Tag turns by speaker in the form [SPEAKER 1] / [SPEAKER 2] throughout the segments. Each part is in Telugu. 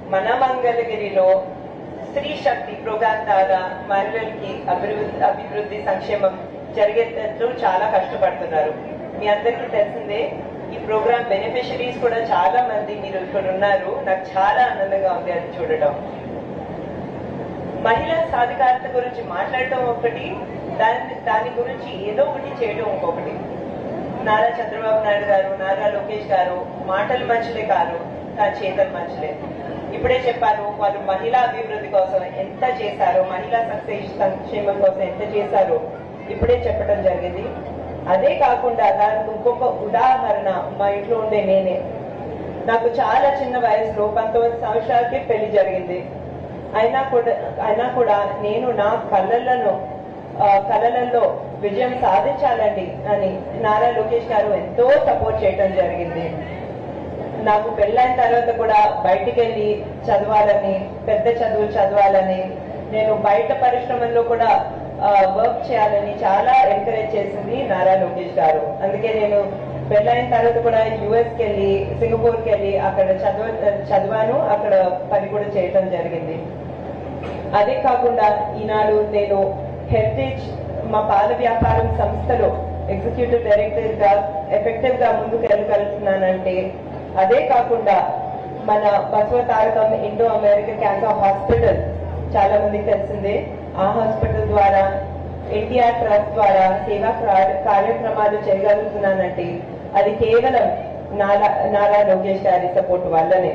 [SPEAKER 1] మన మంగళగిరిలో స్త్రీ శక్తి ప్రోగ్రాం ద్వారా మహిళలకి అభివృద్ధి సంక్షేమం జరిగేటట్లు చాలా కష్టపడుతున్నారు. మీ అందరికీ తెలిసిందే, ఈ ప్రోగ్రాం బెనిఫిషరీస్ కూడా చాలా మంది మీరు ఇక్కడ ఉన్నారు. నాకు చాలా ఆనందంగా ఉంది అది చూడటం. మహిళా సాధికారత గురించి మాట్లాడటం ఒకటి, దాని గురించి ఏదో ఒకటి చేయడం ఇంకొకటి. నారా చంద్రబాబు నాయుడు గారు, నారా లోకేష్ గారు మాటలు మంచిలే కాదు, చేతలు మంచిలే. ఇప్పుడే చెప్పాను, వాళ్ళు మహిళా అభివృద్ధి కోసం ఎంత చేశారో, మహిళా సంక్షేమం కోసం ఎంత చేశారో ఇప్పుడే చెప్పడం జరిగింది. అదే కాకుండా దానికి ఇంకొక ఉదాహరణ మా ఇంట్లో ఉండే నేనే. నాకు చాలా చిన్న వయసులో 19 సంవత్సరాలకి పెళ్లి జరిగింది. అయినా కూడా నేను నా కళలలో విజయం సాధించాలండి అని నారా లోకేష్ గారు ఎంతో సపోర్ట్ చేయడం జరిగింది. నాకు పెళ్ళైన తర్వాత కూడా బయటికి వెళ్ళి చదవాలని, పెద్ద చదువులు చదవాలని, నేను బయట పరిశ్రమల్లో కూడా వర్క్ చేయాలని చాలా ఎంకరేజ్ చేసింది నారా లోకేష్ గారు. అందుకే నేను పెళ్ళైన తర్వాత కూడా యుఎస్కి వెళ్ళి, సింగపూర్కి వెళ్ళి అక్కడ చదివాను, అక్కడ పని కూడా చేయటం జరిగింది. అదే కాకుండా ఈనాడు నేను హెరిటేజ్ మా పాల వ్యాపారం సంస్థలో ఎగ్జిక్యూటివ్ డైరెక్టర్ గా ఎఫెక్టివ్ గా ముందుకు వెళ్ళగలుగుతున్నానంటే, అదే కాకుండా మన Basavatarakam Indo American cancer hospital చాలా మందికి తెలిసిందే. ఆ హాస్పిటల్ ద్వారా, ఎన్టీఆర్ ట్రస్ట్ ద్వారా సేవా కార్యక్రమాలు చేయగలుగుతున్నానంటే అది కేవలం నారా లోకేష్ గారి సపోర్ట్ వల్లనే.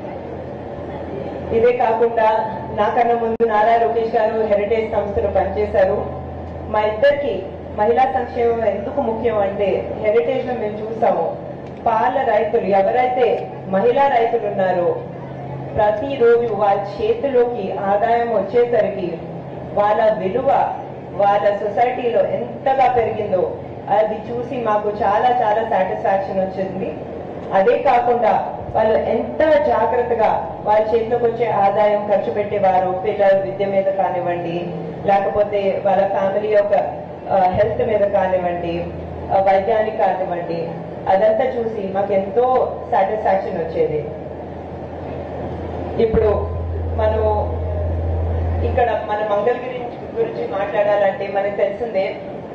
[SPEAKER 1] ఇదే కాకుండా నాకన్నా ముందు నారా లోకేష్ గారు హెరిటేజ్ సంస్థలో పనిచేశారు. మా ఇద్దరికి మహిళా సంక్షేమం ఎందుకు ముఖ్యం అంటే, హెరిటేజ్ లో మేము చూసాము, పాల రైతులు ఎవరైతే మహిళా రైతులు ఉన్నారో ప్రతిరోజు వాళ్ళ చేతిలోకి ఆదాయం వచ్చేసరికి వాళ్ళ విలువ వాళ్ళ సొసైటీలో ఎంతగా పెరిగిందో అది చూసి మాకు చాలా చాలా సాటిస్ఫాక్షన్ వచ్చింది. అదే కాకుండా వాళ్ళు ఎంత జాగ్రత్తగా వాళ్ళ చేతిలోకి వచ్చే ఆదాయం ఖర్చు పెట్టేవారు, పిల్లల విద్య మీద కానివ్వండి, లేకపోతే వాళ్ళ ఫ్యామిలీ యొక్క హెల్త్ మీద కానివ్వండి, వైద్యానికి కానివ్వండి, అదంతా చూసి మాకు ఎంతో సాటిస్ఫాక్షన్ వచ్చేది. ఇప్పుడు మనం ఇక్కడ మన మంగళగిరి గురించి మాట్లాడాలంటే మనకు తెలిసిందే,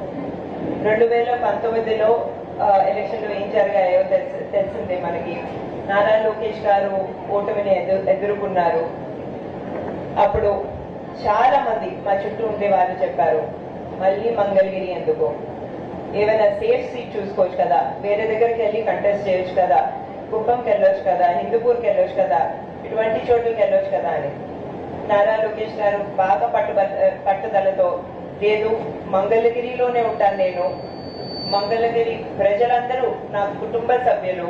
[SPEAKER 1] 2019లో ఎలక్షన్లు ఏం జరిగాయో తెలిసిందే మనకి. నారా లోకేష్ గారు ఓటమిని ఎదుర్కొన్నారు. అప్పుడు చాలా మంది మా చుట్టూ ఉండే వాళ్ళు చెప్పారు, మళ్ళీ మంగళగిరి ఎందుకు, ఏమైనా సేఫ్ సీట్ చూసుకోవచ్చు కదా, వేరే దగ్గరికి వెళ్ళి కంటెస్ట్ చేయొచ్చు కదా, కుప్పంకి వెళ్ళొచ్చు కదా, హిందూపూర్కి వెళ్ళొచ్చు కదా, ఇటువంటి చోట్లకి వెళ్ళొచ్చు కదా అని. నారా లోకేష్ గారు బాగా పట్టుదలతో, లేదు మంగళగిరిలోనే ఉంటాను నేను, మంగళగిరి ప్రజలందరూ నా కుటుంబ సభ్యులు,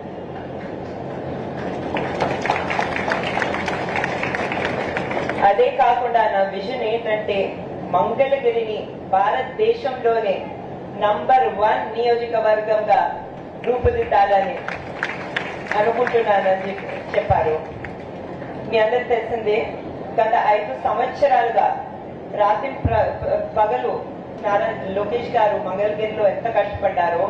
[SPEAKER 1] అదే కాకుండా నా విజన్ ఏంటంటే మంగళగిరిని భారతదేశంలోనే నంబర్ 1 నియోజకవర్గంగా రూపుదిద్దాలని అనుకుంటున్నానని చెప్పారు. మీ అందరికి తెలిసిందే, గత 5 సంవత్సరాలుగా రాత్రి పగలు నారా లోకేష్ గారు మంగళగిరిలో ఎంత కష్టపడ్డారో,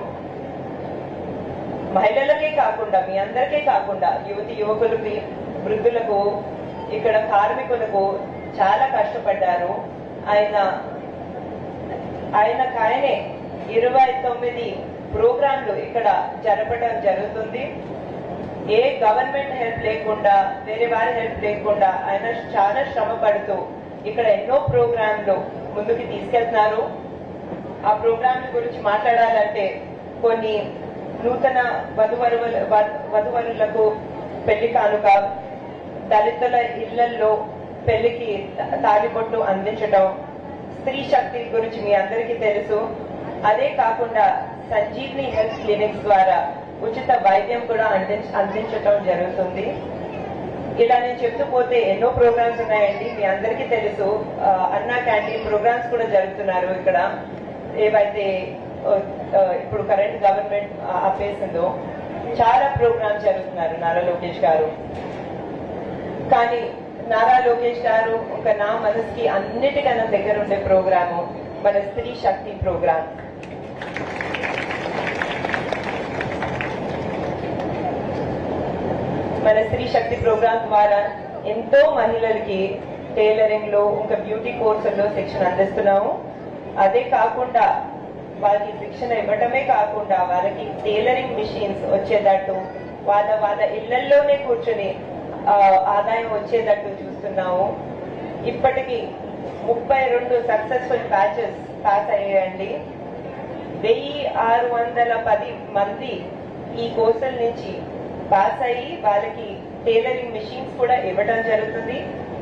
[SPEAKER 1] మహిళలకే కాకుండా మీ అందరికీ కాకుండా యువకులకి, వృద్ధులకు, ఇక్కడ కార్మికులకు చాలా కష్టపడ్డారు. ఆయనకాయనే 29 ప్రోగ్రాంలు ఇక్కడ జరపడం జరుగుతుంది. ఏ గవర్నమెంట్ హెల్ప్ లేకుండా, వేరే వారి హెల్ప్ లేకుండా ఆయన చాలా శ్రమ పడుతూ ఇక్కడ ఎన్నో ప్రోగ్రాంలు ముందుకు తీసుకెళ్తున్నారు. ఆ ప్రోగ్రాంల గురించి మాట్లాడాలంటే, కొన్ని నూతన వధువరులకు పెళ్లి కానుక, దళితుల ఇళ్లలో పెళ్లికి తాళిబొట్టు అందించడం, స్త్రీ శక్తి గురించి మీ అందరికీ తెలుసు. అదే కాకుండా సంజీవ్ని హెల్త్ క్లినిక్స్ ద్వారా ఉచిత వైద్యం కూడా అందించడం జరుగుతుంది. ఇలా నేను చెప్తూ పోతే ఎన్నో ప్రోగ్రామ్స్ ఉన్నాయండి, మీ అందరికీ తెలుసు. అన్నా క్యాంటీన్ ప్రోగ్రామ్స్ కూడా జరుగుతున్నారు ఇక్కడ. ఏవైతే ఇప్పుడు కరెంట్ గవర్నమెంట్ ఆపేసిందో చాలా ప్రోగ్రామ్స్ జరుగుతున్నారు నారా లోకేష్ గారు. కానీ నారా లోకేష్ గారు ఒక నా మనసుకి అన్నిటికన్నా దగ్గర ఉండే ప్రోగ్రాము మన స్త్రీ శక్తి ప్రోగ్రామ్. మన స్త్రీ శక్తి ప్రోగ్రామ్ ద్వారా ఎంతో మహిళలకి టైలరింగ్ లో ఇంకా బ్యూటీ కోర్సుల్లో శిక్షణ అందిస్తున్నాము. అదే కాకుండా వాళ్ళకి శిక్షణ ఇవ్వటమే కాకుండా వాళ్ళకి టైలరింగ్ మిషన్స్ వచ్చేటట్టు వాళ్ళ ఇళ్లలోనే కూర్చొని ఆదాయం వచ్చేటట్టు చూస్తున్నాము. ఇప్పటికి 32 సక్సెస్ఫుల్ బ్యాచెస్ పాస్ అయ్యాయండి. 1610 మంది ఈ కోర్సుల నుంచి పాస్ అయ్యి వాళ్ళకి టైలరింగ్ మిషన్స్ కూడా ఇవ్వడం జరుగుతుంది.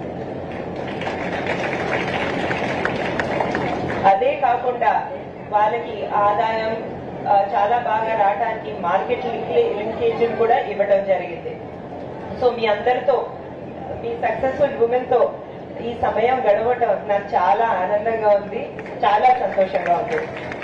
[SPEAKER 1] అదే కాకుండా వాళ్ళకి ఆదాయం చాలా బాగా రావడానికి మార్కెట్ లింకేజ్ కూడా ఇవ్వడం జరిగింది. సో మీ అందరితో, మీ సక్సెస్ఫుల్ ఉమెన్ తో ఈ సమయం గడవటం నాకు చాలా ఆనందంగా ఉంది, చాలా సంతోషంగా ఉంది.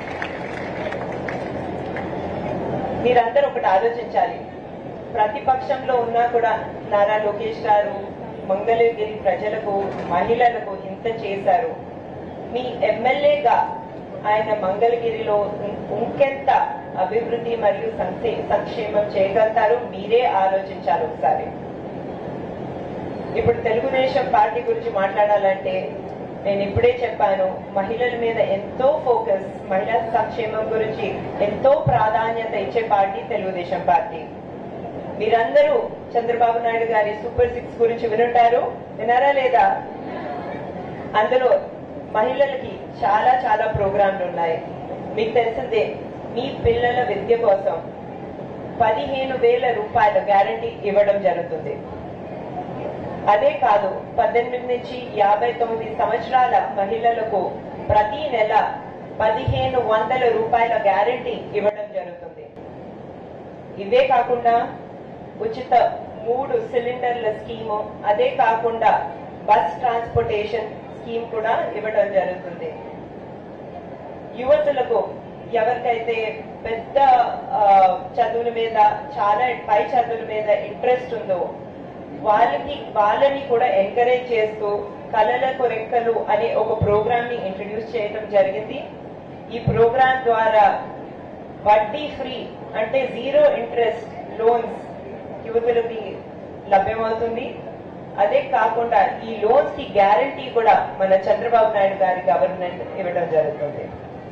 [SPEAKER 1] మీరందరూ ఒకటి ఆలోచించాలి. ప్రతిపక్షంలో ఉన్నా కూడా నారా లోకేష్ గారు మంగళగిరి ప్రజలకు, మహిళలకు ఇంత చేశారు. మీ ఎమ్మెల్యేగా ఆయన మంగళగిరిలో ఇంకెంత అభివృద్ధి మరియు సంక్షేమం చేయగలుగుతారు మీరే ఆలోచించాలి ఒకసారి. ఇప్పుడు తెలుగుదేశం పార్టీ గురించి మాట్లాడాలంటే నేను ఇప్పుడే చెప్పాను, మహిళల మీద ఎంతో ఫోకస్, మహిళా సంక్షేమం గురించి ఎంతో ప్రాధాన్యత ఇచ్చే పార్టీ తెలుగుదేశం పార్టీ. మీరందరూ చంద్రబాబు నాయుడు గారి సూపర్ 6 గురించి వినుంటారు, వినారా లేదా? అందులో మహిళలకి చాలా చాలా ప్రోగ్రాంలు ఉన్నాయి. మీకు తెలిసిందే, మీ పిల్లల విద్య కోసం 15,000 రూపాయల గ్యారంటీ ఇవ్వడం జరుగుతుంది. అదే కాదు, 18 నుంచి 59 సంవత్సరాల మహిళలకు ప్రతి నెల 1,500 రూపాయల గ్యారంటీ ఇవ్వడం జరుగుతుంది. ఇవే కాకుండా ఉచిత 3 సిలిండర్ల స్కీము, అదే కాకుండా బస్ ట్రాన్స్పోర్టేషన్ స్కీమ్ కూడా ఇవ్వడం జరుగుతుంది. యువతులకు ఎవరికైతే పెద్ద చదువుల మీద, చాలా పై చదువుల మీద ఇంట్రెస్ట్ ఉందో వాళ్ళని కూడా ఎంకరేజ్ చేస్తూ కళలకు రెక్కలు అనే ఒక ప్రోగ్రామ్ ని ఇంట్రడ్యూస్ చేయడం జరిగింది. ఈ ప్రోగ్రామ్ ద్వారా వడ్డీ ఫ్రీ అంటే 0 ఇంట్రెస్ట్ లోన్స్ యువతులకి లభ్యమవుతుంది. అదే కాకుండా ఈ లోన్స్ కి గ్యారంటీ కూడా మన చంద్రబాబు నాయుడు గారి గవర్నమెంట్ ఇవ్వడం జరుగుతుంది.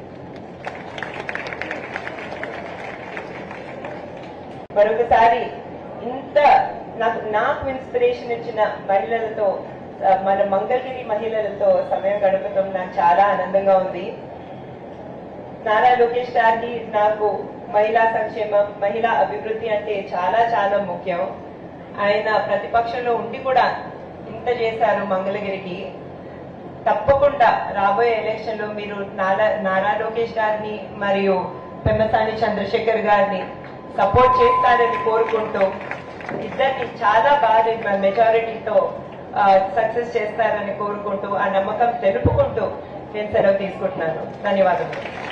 [SPEAKER 1] మరొకసారి ఇంత నాకు ఇన్స్పిరేషన్ ఇచ్చిన మహిళలతో, మన మంగళగిరి మహిళలతో సమయం గడపడం నాకు చాలా ఆనందంగా ఉంది. నారా లోకేష్ గారికి నాకు మహిళా సంక్షేమం, మహిళా అభివృద్ధి అంటే చాలా చాలా ముఖ్యం. ఆయన ప్రతిపక్షంలో ఉండి కూడా ఇంత చేశారు మంగళగిరికి. తప్పకుండా రాబోయే ఎలక్షన్ లో మీరు నారా లోకేష్ గారిని మరియు పెమ్మసాని చంద్రశేఖర్ గారిని సపోర్ట్ చేస్తారని కోరుకుంటూ, ఇద్దరిని చాలా భారీ మెజారిటీతో సక్సెస్ చేస్తారని కోరుకుంటూ, ఆ నమ్మకం తెలుపుకుంటూ నేను సెలవు తీసుకుంటున్నాను. ధన్యవాదాలు.